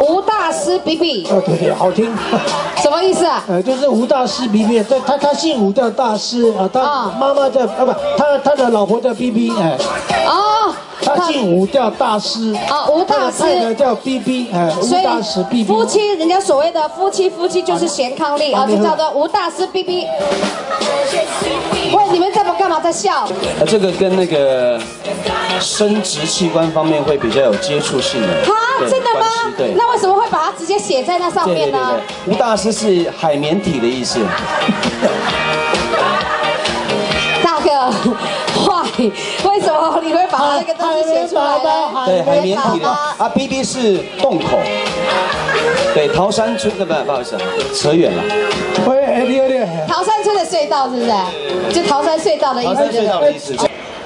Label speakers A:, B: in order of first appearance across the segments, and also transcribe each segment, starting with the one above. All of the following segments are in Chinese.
A: 吴大师比比。
B: 哦，对对，好听。
A: 什么意思啊？
B: 就是吴大师比比，他姓吴叫大师啊，他妈妈叫不，他的老婆叫 BB 哎。哦。他姓吴叫大师。啊，
A: 吴大师。
B: 太太叫 BB 哎，吴大师 BB。
A: 夫妻，人家所谓的夫妻就是贤伉俪啊，就叫做吴大师 BB。喂，你们在干嘛在笑？
C: 这个跟那个生殖器官方面会比较有接触性的。
A: 啊，真的吗？
C: 对。
A: 那为什么会把它直接写在那上面呢？
C: 对，吴大师是海绵体的意思。
A: 大哥，坏，为什么你会把那个东西写出来呢？
C: 对，海绵体的啊 ，BB 是洞口。对，桃山村的不好意思，扯远了。
B: 喂，
A: 桃山村的隧道是不是？就桃山隧道的意思。
C: 桃山隧道的意思。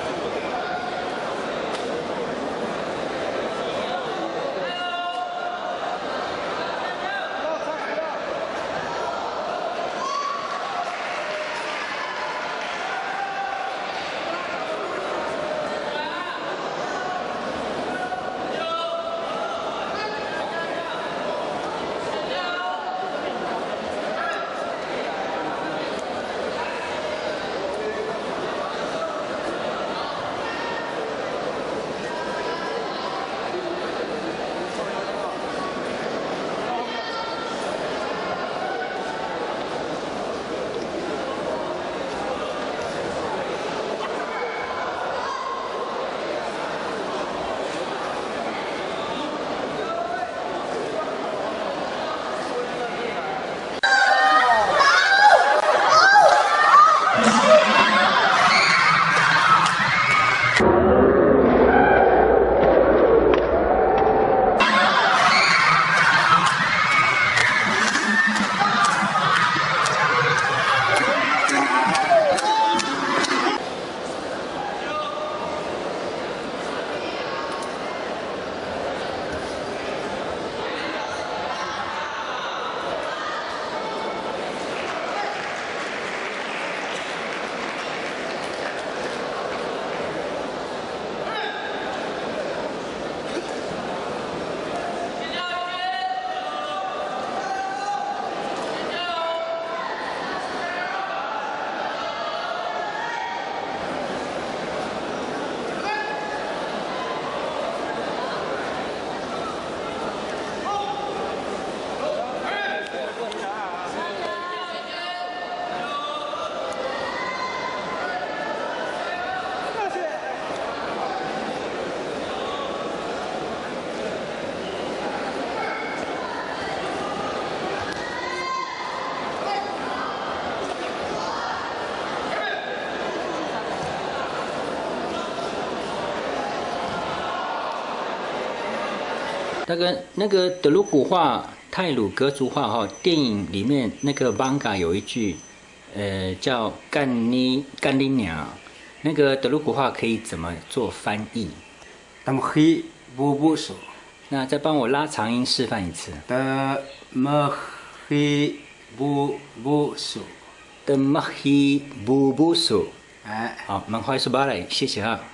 D: 那个德鲁古话、太鲁格族话哈，电影里面那个 Vanga 有一句，叫干你娘，那个德鲁古话可以怎么做翻译？
E: 他们黑不不手，
D: 那再帮我拉长音示范一次。
E: 他们黑不不手，
D: 他们黑不不手。
E: 哎，
D: 好，蛮快说巴来，谢谢哈。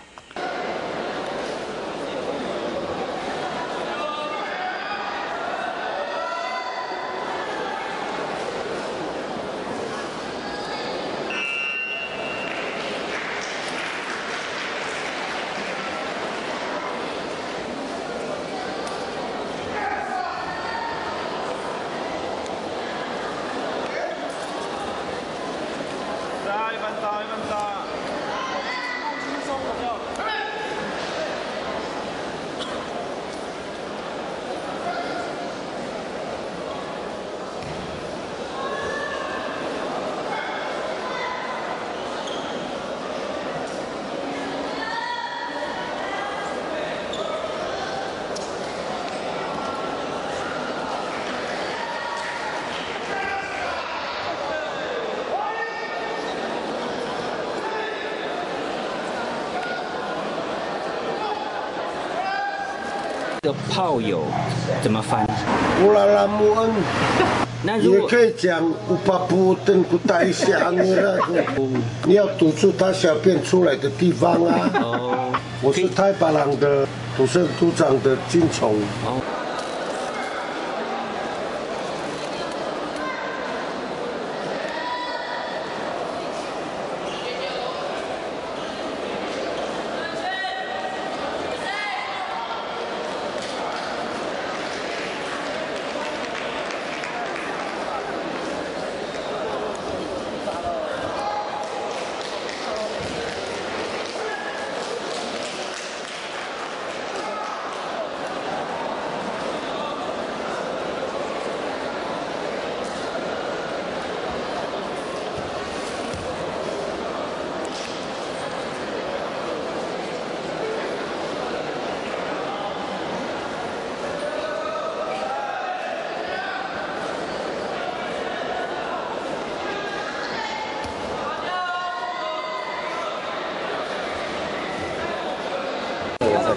D: 这个炮友怎么翻？
F: 乌拉拉木恩。
D: 那如果
F: 也可以讲乌巴布登古代下你要堵住他小便出来的地方啊。哦。我是太巴朗的土生土长的金虫。哦。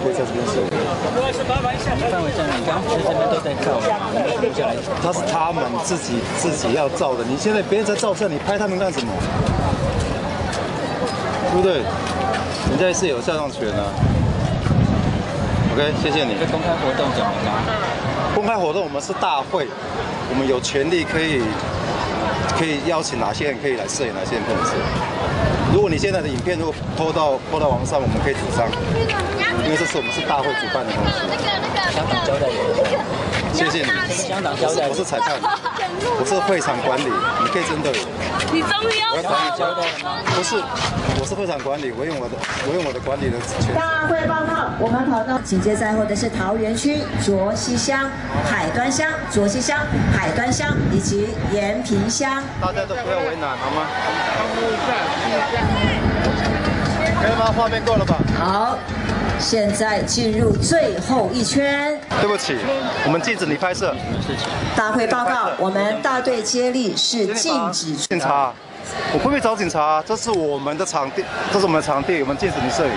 G: 可以在这边摄影。
D: 范围在哪？你刚刚这边都在照，留下来。
G: 他是他们自己要照的，你现在别人在照相，你拍他们干什么？对不对？人家是有肖像权啊。OK， 谢谢你。
D: 这公开活动怎么了？
G: 公开活动我们是大会，我们有权利可以邀请哪些人可以来摄影，哪些人不能摄影。如果你现在的影片如果拖到网上，我们可以主张，因为这是我们是大会主办的东西。
D: 香港交代人，
G: 谢谢你。
D: 香港交代，
G: 我是裁判，我是会场管理，你可以针对我。
H: 你终于要
D: 香港交代了吗？
G: 不是，我是会场管理，我用我的管理的权。
I: 大会报告，我们跑到紧接在后的是桃园区卓溪乡、海端乡、卓溪乡、海端乡以及延平乡。
G: 大家都不要为难，好吗？可以吗？画面够了吧？
I: 好，现在进入最后一圈。
G: 对不起，我们禁止你拍摄。
I: 大会报告，我们大队接力是禁止。
G: 警察，我不会找警察，这是我们的场地，这是我们的场地，我们禁止你摄影，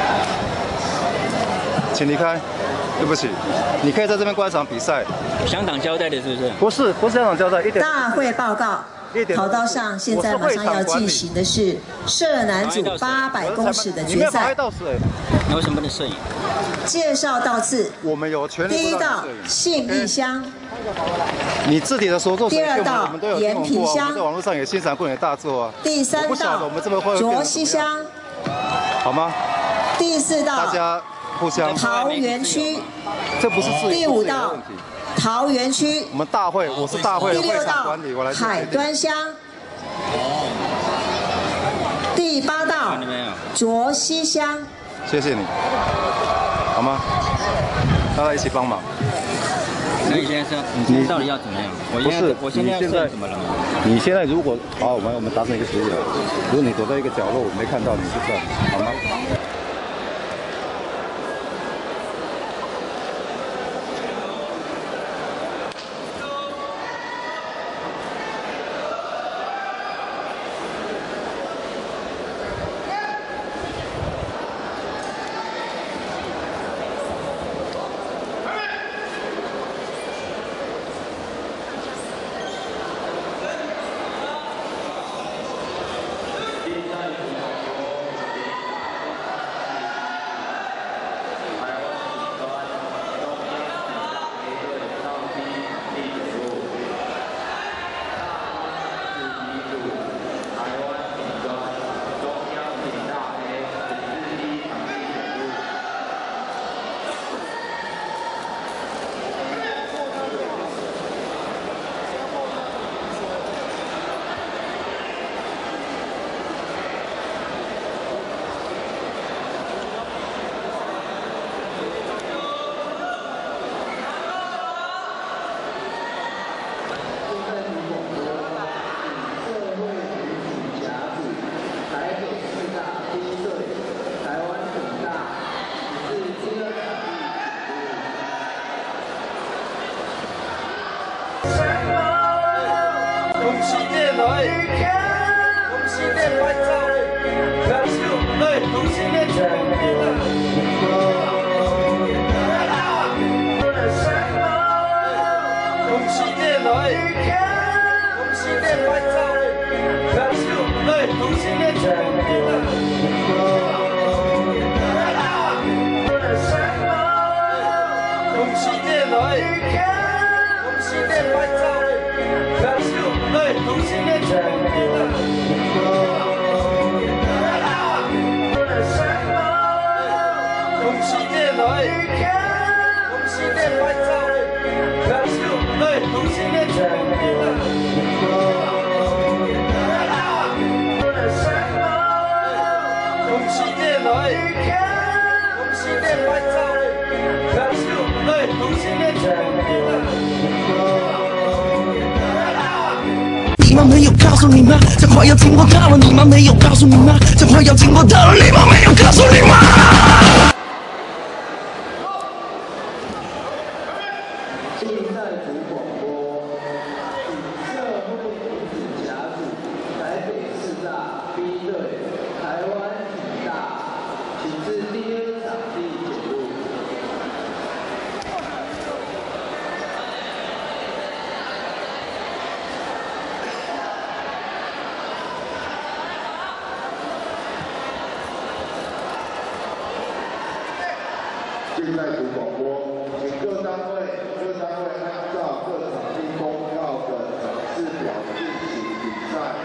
G: 请离开。对不起，你可以在这边观赏比赛。
D: 香港交代的是不是？
G: 不是香港交代，一点。
I: 大会报告。跑道上现在马上要进行的是社男组800公尺的决赛。
D: 那为什么不能摄影？
I: 介绍到次。
G: 我们有权利。
I: 第一道信义乡。
G: 你自己的所作所为，
I: 第二道延平乡。
G: 我们在网络上也欣赏过你的大作啊。
I: 第三道卓溪乡。
G: 好吗？
I: 第四道
G: 大家互相。
I: 桃园区。
G: 这不是自己。
I: 第五道。桃园区，
G: 我们大会，我是大会的会场管理，我来。
I: 海端乡，第8道卓溪乡。
G: 谢谢你，好吗？大家一起帮忙。
D: 那你现在是你到底要怎么样？我现在要摄影怎么了？
G: 你现在如果好，我们达成一个协议了。如果你躲在一个角落，我没看到你就算，好吗？
J: 你们没有告诉你吗？这话要经过大了，你们没有告诉你吗？这话要经过大了，你们没有告诉你吗？
K: 台湾体大，请至第2场地检录。
F: 现在读广播，请各单位按照各场地公告的场次表进行比赛，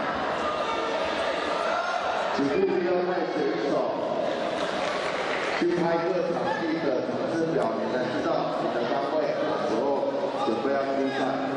F: 请务必要带选手去拍各场地的场次表，你才知道你的单位什么时候准备要比赛。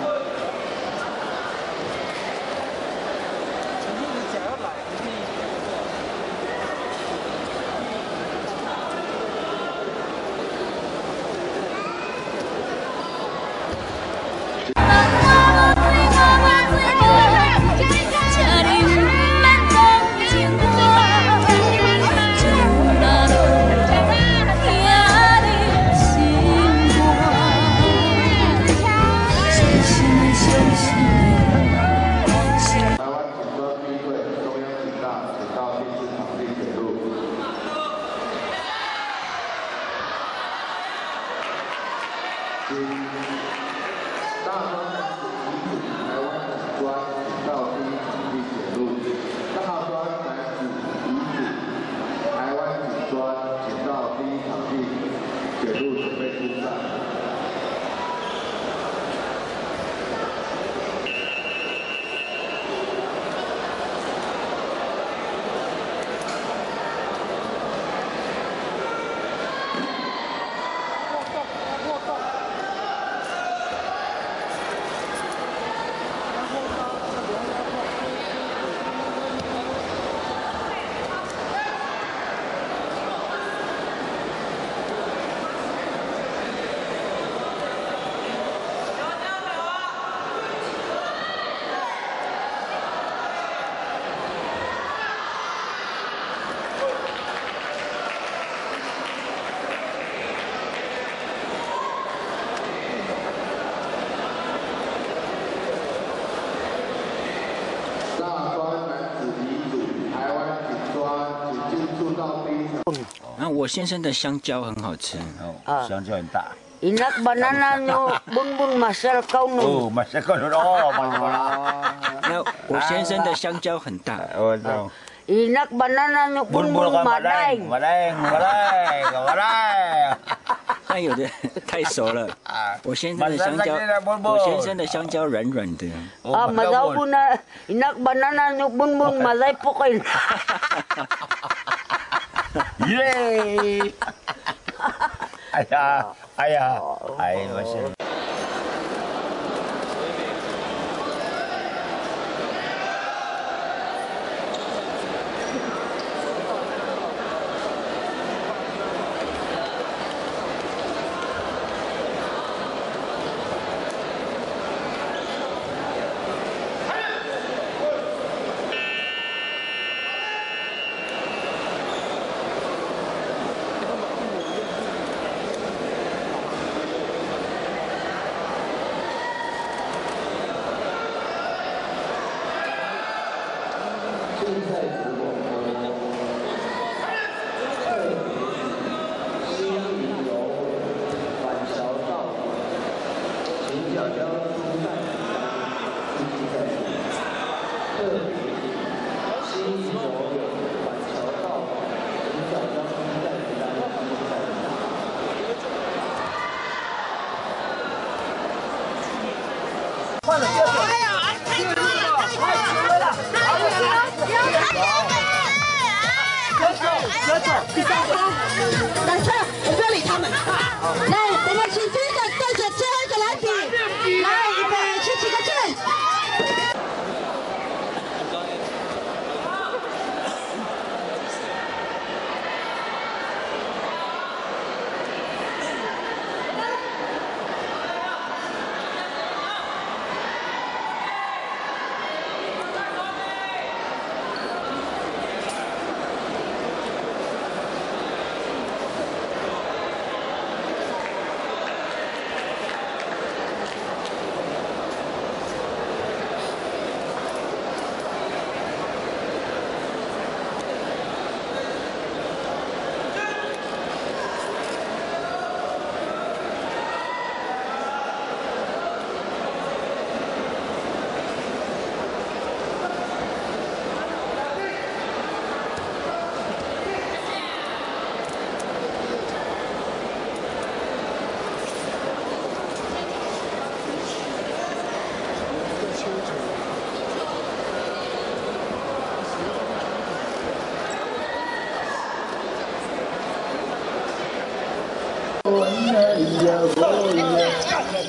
D: 那我先生的香蕉很好吃，
H: 香蕉很大。
K: Inak banana nyo bunbun masal kau nu.
H: masal kau nu.
D: 那我先生的香蕉很大。
K: Inak banana nyo bunbun madeng.
D: 那有的太熟了。我先生的香蕉软软的。
K: Madaw po na inak banana nyo bunbun malay po kayo.
H: Yeay! ayah, masih.
A: 来车，我不要理他们。来，我们请第一个对着最后一个来比。来，预备，请几个进。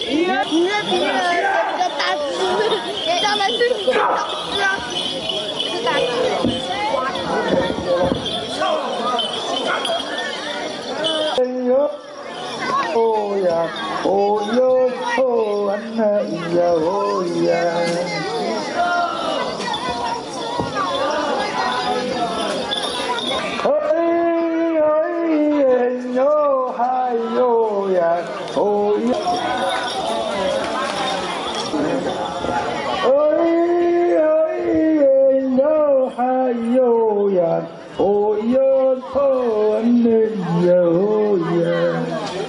L: 你那比较大只，将来是小只啊，是大只。
F: 哦呀，哦哟，哦安呐咿呀哦呀。哎哎哟嗨哟呀，哦呀。哎哎哟嗨哟呀，哦哟，哦安呐咿呀哦呀。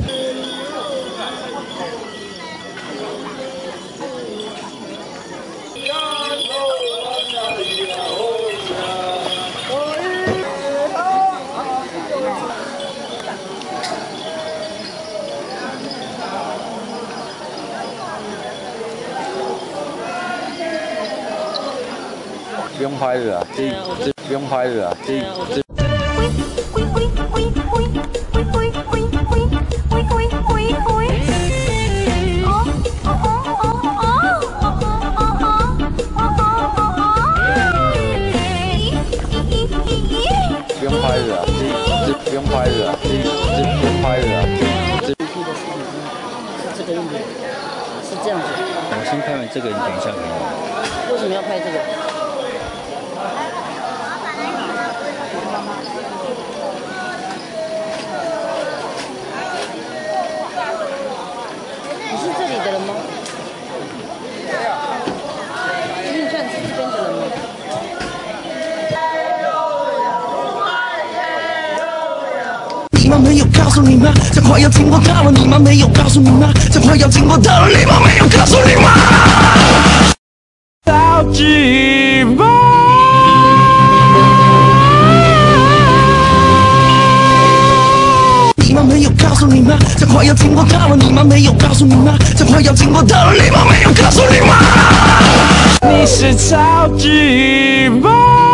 G: 不用拍了啊，这不用拍了啊，这。不用拍了啊，这不用拍了啊，这不用拍了啊，这。
K: 是这个意思，是这样子。
D: 我先拍完这个，你等一下给我。
K: 为什么要拍这个？你是这里的人吗？你算是这边的人吗？
J: 你们没有告诉你吗？这快要经过到了，你们没有告诉你吗？这快要经过到了，你们没有告诉你吗？好寂寞。你们没有告诉你吗？这快要经过到了，你们没有告诉你吗？这快要经过到了，你们没有告诉你吗？你是超寂寞。